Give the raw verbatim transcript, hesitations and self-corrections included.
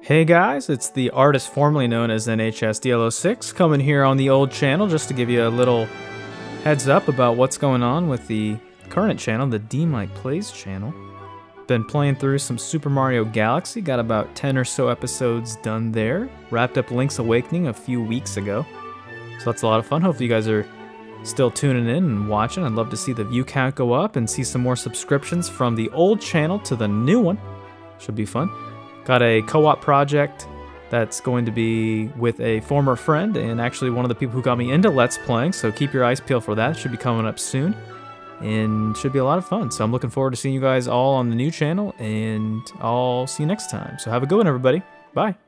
Hey guys, it's the artist formerly known as N H S D L zero six coming here on the old channel just to give you a little heads up about what's going on with the current channel, the D-Mike Plays channel. Been playing through some Super Mario Galaxy, got about ten or so episodes done there. Wrapped up Link's Awakening a few weeks ago. So that's a lot of fun. Hopefully you guys are still tuning in and watching. I'd love to see the view count go up and see some more subscriptions from the old channel to the new one. Should be fun. Got a co-op project that's going to be with a former friend and actually one of the people who got me into Let's Playing, so keep your eyes peeled for that. Should be coming up soon and should be a lot of fun. So I'm looking forward to seeing you guys all on the new channel, and I'll see you next time. So have a good one, everybody. Bye.